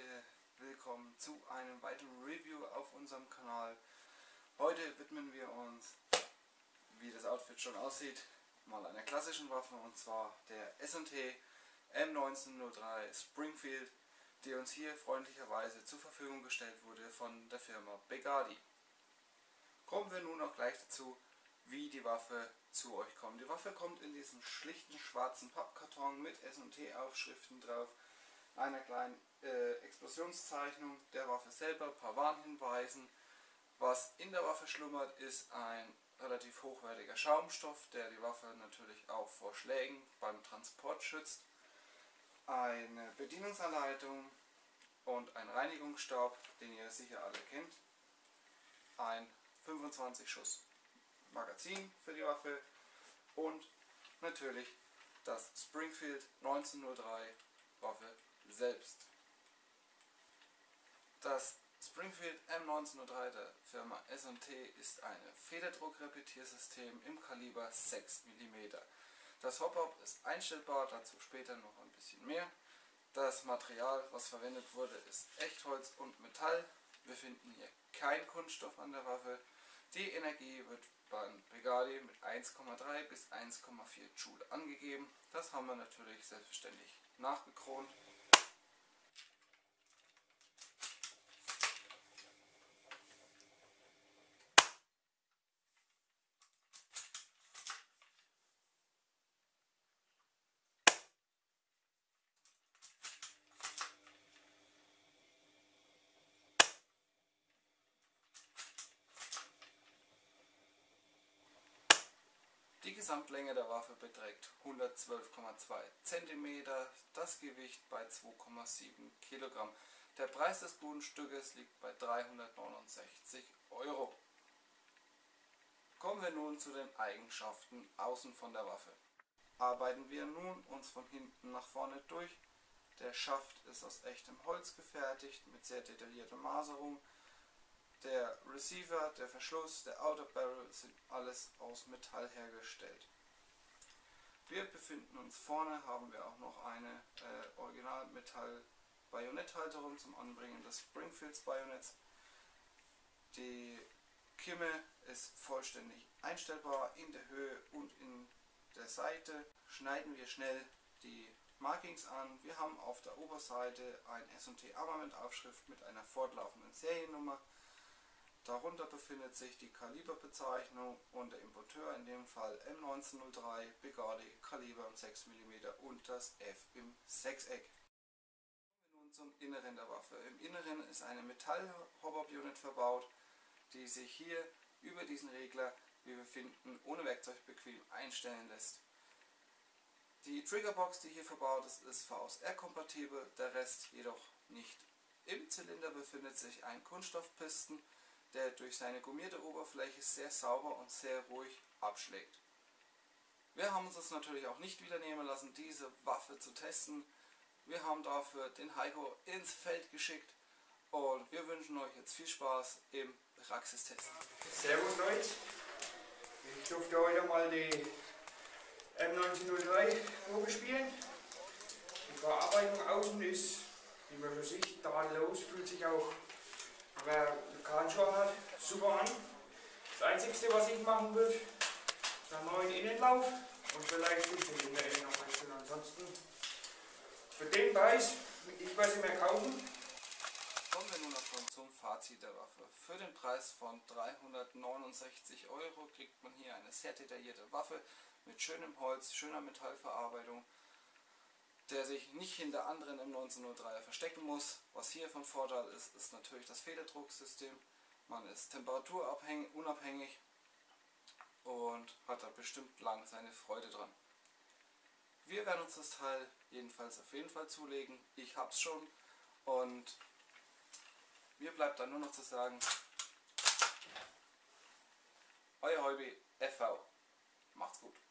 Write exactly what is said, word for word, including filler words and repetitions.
willkommen zu einem weiteren Review auf unserem Kanal. Heute widmen wir uns, wie das Outfit schon aussieht, mal einer klassischen Waffe, und zwar der S und T M neunzehnhundertdrei Springfield, die uns hier freundlicherweise zur Verfügung gestellt wurde von der Firma Begadi. Kommen wir nun auch gleich dazu, wie die Waffe zu euch kommt. Die Waffe kommt in diesem schlichten schwarzen Pappkarton mit S und T Aufschriften drauf, einer kleinen äh, Explosionszeichnung der Waffe selber, ein paar Warnhinweisen. Was in der Waffe schlummert, ist ein relativ hochwertiger Schaumstoff, der die Waffe natürlich auch vor Schlägen beim Transport schützt. Eine Bedienungsanleitung und ein Reinigungsstab, den ihr sicher alle kennt. Ein fünfundzwanzig Schuss Magazin für die Waffe und natürlich das Springfield neunzehnhundertdrei Waffe selbst. Das Springfield M neunzehnhundertdrei der Firma S und T ist ein Federdruck-Repetiersystem im Kaliber sechs Millimeter. Das Hop-Up ist einstellbar, dazu später noch ein bisschen mehr. Das Material, was verwendet wurde, ist Echtholz und Metall. Wir finden hier kein Kunststoff an der Waffe. Die Energie wird beim Begadi mit eins Komma drei bis eins Komma vier Joule angegeben. Das haben wir natürlich selbstverständlich nachgekront. Die Gesamtlänge der Waffe beträgt hundertzwölf Komma zwei Zentimeter, das Gewicht bei zwei Komma sieben Kilogramm. Der Preis des guten Stückes liegt bei dreihundertneunundsechzig Euro. Kommen wir nun zu den Eigenschaften außen von der Waffe. Arbeiten wir nun uns von hinten nach vorne durch. Der Schaft ist aus echtem Holz gefertigt mit sehr detaillierter Maserung. Der Receiver, der Verschluss, der Outer Barrel sind alles aus Metall hergestellt. Wir befinden uns vorne, haben wir auch noch eine äh, Original-Metall-Bajonetthalterung zum Anbringen des Springfields Bajonetts. Die Kimme ist vollständig einstellbar in der Höhe und in der Seite. Schneiden wir schnell die Markings an. Wir haben auf der Oberseite ein S und T Armament-Aufschrift mit einer fortlaufenden Seriennummer. Darunter befindet sich die Kaliberbezeichnung und der Importeur, in dem Fall M neunzehnhundertdrei Begadi Kaliber sechs Millimeter und das F im Sechseck. Kommen wir nun zum Inneren der Waffe. Im Inneren ist eine Metall-Hop-Up-Unit verbaut, die sich hier über diesen Regler, wie wir finden, ohne Werkzeug bequem einstellen lässt. Die Triggerbox, die hier verbaut ist, ist V S R-kompatibel, der Rest jedoch nicht. Im Zylinder befindet sich ein Kunststoffpisten, der durch seine gummierte Oberfläche sehr sauber und sehr ruhig abschlägt. Wir haben uns das natürlich auch nicht wieder nehmen lassen, diese Waffe zu testen. Wir haben dafür den Heiko ins Feld geschickt und wir wünschen euch jetzt viel Spaß im Praxistest. Servus Leute, ich durfte heute mal die M neunzehnhundertdrei probespielen. Die Verarbeitung außen ist, wie man schon sieht, tadellos, fühlt sich auch, wer einen Kahnschaum hat, super an. Das Einzige, was ich machen würde, ist einen neuen Innenlauf und vielleicht den Zylinder noch wechseln. Ansonsten für den Preis, ich werde sie mir kaufen. Kommen wir nun noch schon zum Fazit der Waffe. Für den Preis von dreihundertneunundsechzig Euro kriegt man hier eine sehr detaillierte Waffe mit schönem Holz, schöner Metallverarbeitung, der sich nicht hinter anderen M neunzehnhundertdreier verstecken muss. Was hier von Vorteil ist, ist natürlich das Federdrucksystem. Man ist temperaturunabhängig und hat da bestimmt lang seine Freude dran. Wir werden uns das Teil jedenfalls auf jeden Fall zulegen. Ich hab's schon und mir bleibt dann nur noch zu sagen, euer Heubi F V. Macht's gut.